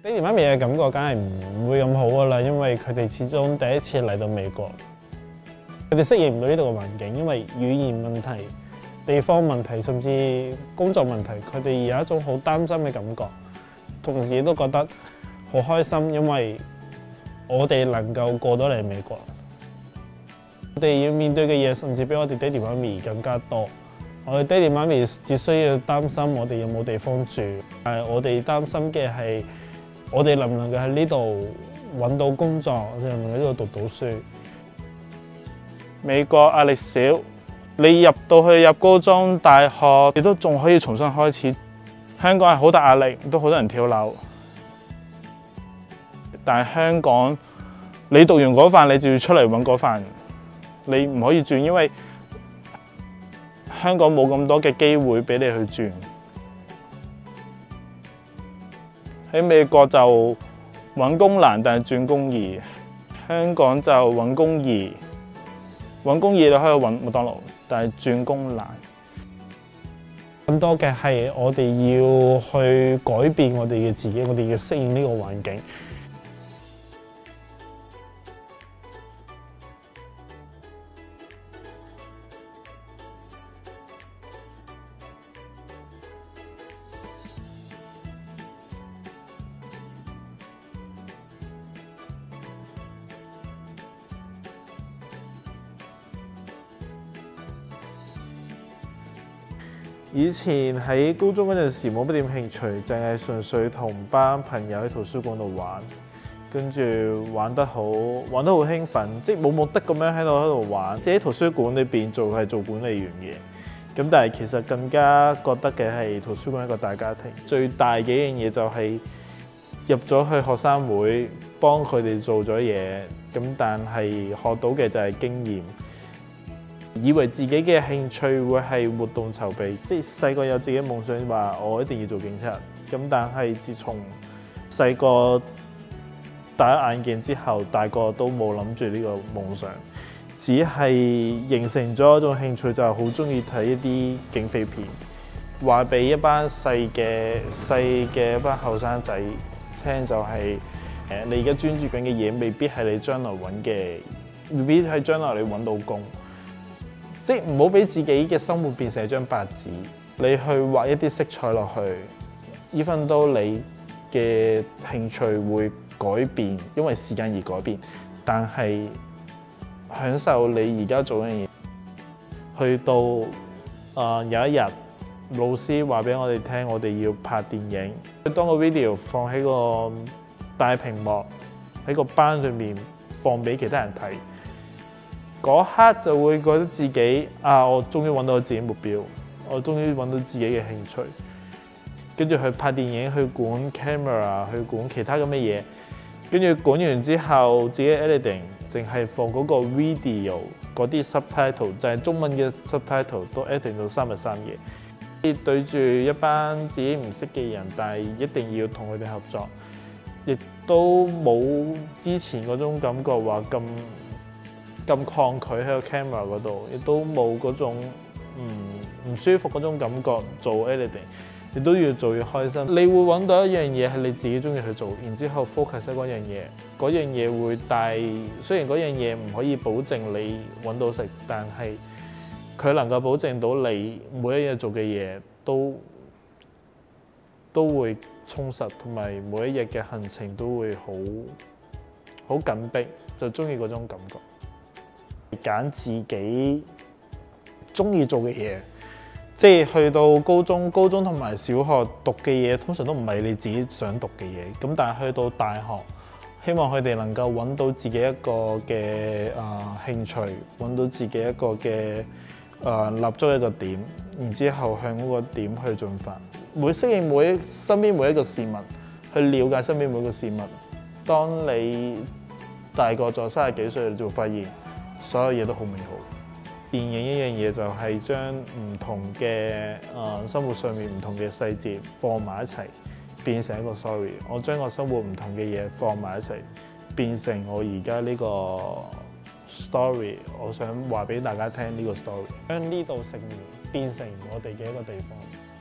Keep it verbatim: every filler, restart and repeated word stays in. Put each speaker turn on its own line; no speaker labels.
爹哋媽咪嘅感覺梗係唔會咁好噶啦，因為佢哋始終第一次嚟到美國，佢哋適應唔到呢度嘅環境，因為語言問題、地方問題，甚至工作問題，佢哋有一種好擔心嘅感覺。同時亦都覺得好開心，因為我哋能夠過到嚟美國，我哋要面對嘅嘢，甚至比我哋爹哋媽咪更加多。我哋爹哋媽咪只需要擔心我哋有冇地方住，但係我哋擔心嘅係我哋能唔能夠喺呢度揾到工作，我哋能唔能夠喺呢度讀到書。
美國壓力少，你入到去入高中、大學，你都仲可以重新開始。香港係好大壓力，都好多人跳樓。但係香港，你讀完嗰飯，你就要出嚟揾嗰飯，你唔可以轉，因為香港冇咁多嘅機會俾你去轉。喺美國就揾工難，但係轉工易；香港就揾工易，揾工易你可以揾麥當勞，但係轉工難。
更多嘅係我哋要去改變我哋嘅自己，我哋要適應呢個環境。
以前喺高中嗰陣時冇乜點興趣，淨係純粹同班朋友喺圖書館度玩，跟住玩得好，玩得好興奮，即係冇目的咁樣喺度喺度玩。即係喺圖書館裏邊做係做管理員嘅，咁但係其實更加覺得嘅係圖書館一個大家庭。最大嘅一樣嘢就係入咗去學生會，幫佢哋做咗嘢，咁但係學到嘅就係經驗。以為自己嘅興趣會係活動籌備，即係細個有自己嘅夢想，話我一定要做警察。咁但係自從細個戴咗眼鏡之後，大個都冇諗住呢個夢想，只係形成咗一種興趣，就係好中意睇一啲警匪片，話俾一班細嘅細嘅一班後生仔聽，就係誒你而家專注緊嘅嘢，未必係你將來揾嘅，未必係將來你揾到工。即係唔好俾自己嘅生活變成一張白紙，你去畫一啲色彩落去，even到你嘅興趣會改變，因為時間而改變，但係享受你而家做嘅嘢。去到誒、呃、有一日，老師話俾我哋聽，我哋要拍電影，當個 video 放喺個大屏幕喺個班裏面放俾其他人睇。嗰刻就會覺得自己啊，我終於揾到自己目標，我終於揾到自己嘅興趣，跟住去拍電影，去管 camera， 去管其他咁嘅嘢，跟住管完之後，自己 editing， 淨係放嗰個 video 嗰啲 subtitle， 就係中文嘅 subtitle 都 editing 到三日三夜，對住一班自己唔識嘅人，但係一定要同佢哋合作，亦都冇之前嗰種感覺話咁。咁抗拒喺個 camera 嗰度，亦都冇嗰種唔唔舒服嗰種感覺。做 editing， 你都要做要開心。你會揾到一樣嘢係你自己中意去做，然之後 focus 喺嗰樣嘢，嗰樣嘢會帶。雖然嗰樣嘢唔可以保證你揾到食，但係佢能夠保證到你每一日做嘅嘢都都會充實，同埋每一日嘅行程都會好好緊迫，就中意嗰種感覺。揀自己中意做嘅嘢，即係去到高中、高中同埋小學讀嘅嘢，通常都唔係你自己想讀嘅嘢。咁但係去到大學，希望佢哋能夠揾到自己一個嘅啊、呃、興趣，揾到自己一個嘅啊、呃、立足一個點，然之後向嗰個點去進發。每適應每身邊每一個事物，去了解身邊每一個事物。當你大個咗三十幾歲，你就會發現。所有嘢都好美好。電影一樣嘢就係將唔同嘅誒、呃、生活上面唔同嘅細節放埋一齊，變成一個 story。我將我生活唔同嘅嘢放埋一齊，變成我而家呢個 story。我想話俾大家聽呢個 story，將呢度成變成我哋嘅一個地方。